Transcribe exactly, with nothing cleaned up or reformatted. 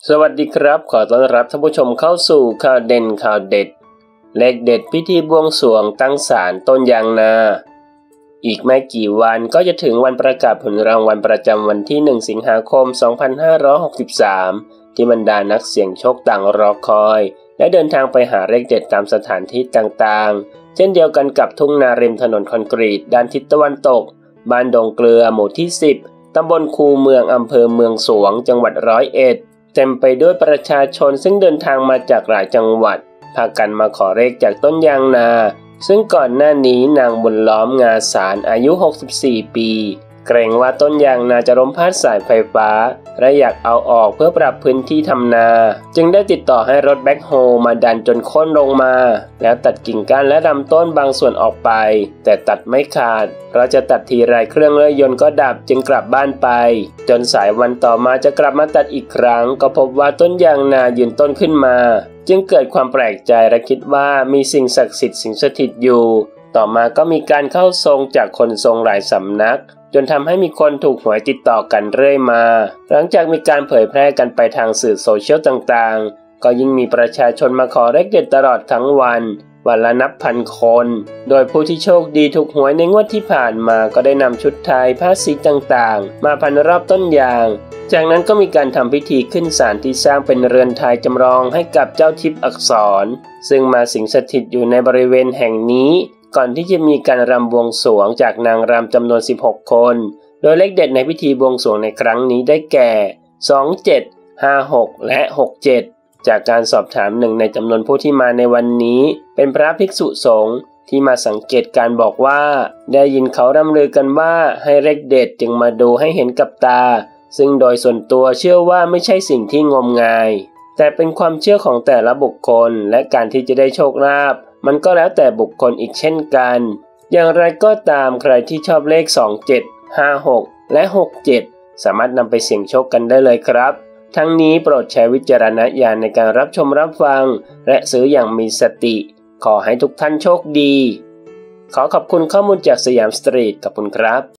สวัสดีครับขอต้อนรับท่านผู้ชมเข้าสู่ข่าวเด่นข่าวเด็ดเลขเด็ดพิธีบวงสรวงตั้งศาลต้นยางนาอีกไม่กี่วันก็จะถึงวันประกาศผลรางวัลประจำวันที่หนึ่งสิงหาคมสองพันห้าร้อยหกสิบสามที่บรรดานักเสี่ยงโชคต่างรอคอยและเดินทางไปหาเลขเด็ดตามสถานที่ต่างๆเช่นเดียวกันกับทุ่งนาริมถนนคอนกรีตด้านทิศตะวันตกบ้านดงเกลือหมู่ที่สิบตำบลคูเมืองอำเภอเมืองสวงจังหวัดร้อยเอ็ดเต็มไปด้วยประชาชนซึ่งเดินทางมาจากหลายจังหวัดพากันมาขอเลขจากต้นยางนาซึ่งก่อนหน้านี้นางบุญล้อมงาสารอายุหกสิบสี่ปีเกรงว่าต้นยางนาจะล้มพาดสายไฟฟ้าและอยากเอาออกเพื่อปรับพื้นที่ทำนาจึงได้ติดต่อให้รถแบ็คโฮมาดันจนโค่นลงมาแล้วตัดกิ่งก้านและลำต้นบางส่วนออกไปแต่ตัดไม่ขาดเพราะจะตัดทีไรเครื่องเลื่อยยนต์ก็ดับจึงกลับบ้านไปจนสายวันต่อมาจะกลับมาตัดอีกครั้งก็พบว่าต้นยางนายืนต้นขึ้นมาจึงเกิดความแปลกใจและคิดว่ามีสิ่งศักดิ์สิทธิ์สิงสถิตอยู่ต่อมาก็มีการเข้าทรงจากคนทรงหลายสำนักจนทำให้มีคนถูกหวยติดต่อกันเรื่อยมาหลังจากมีการเผยแพร่กันไปทางสื่อโซเชียลต่างๆก็ยิ่งมีประชาชนมาขอเลขเด็ดตลอดทั้งวันวันละนับพันคนโดยผู้ที่โชคดีถูกหวยในงวดที่ผ่านมาก็ได้นำชุดไทยผ้าสีต่างๆมาพันรอบต้นยางจากนั้นก็มีการทำพิธีขึ้นศาลที่สร้างเป็นเรือนไทยจำลองให้กับเจ้าทิพย์อักษรซึ่งมาสิงสถิตอยู่ในบริเวณแห่งนี้ก่อนที่จะมีการรำบวงสรวงจากนางรำจำนวนสิบหกคนโดยเลขเด็ดในพิธีบวงสรวงในครั้งนี้ได้แก่สอง เจ็ด ห้า หกและหก เจ็ดจากการสอบถามหนึ่งในจำนวนผู้ที่มาในวันนี้เป็นพระภิกษุสงฆ์ที่มาสังเกตการบอกว่าได้ยินเขาร่ำลือกันว่าให้เลขเด็ดจึงมาดูให้เห็นกับตาซึ่งโดยส่วนตัวเชื่อว่าไม่ใช่สิ่งที่งมงายแต่เป็นความเชื่อของแต่ละบุคคลและการที่จะได้โชคลาภมันก็แล้วแต่บุคคลอีกเช่นกันอย่างไรก็ตามใครที่ชอบเลขสอง เจ็ด ห้า หกและหก เจ็ดสามารถนำไปเสี่ยงโชคกันได้เลยครับทั้งนี้โปรดใช้วิจารณญาณในการรับชมรับฟังและซื้ออย่างมีสติขอให้ทุกท่านโชคดีขอขอบคุณข้อมูลจากสยามสตรีทขอบคุณครับ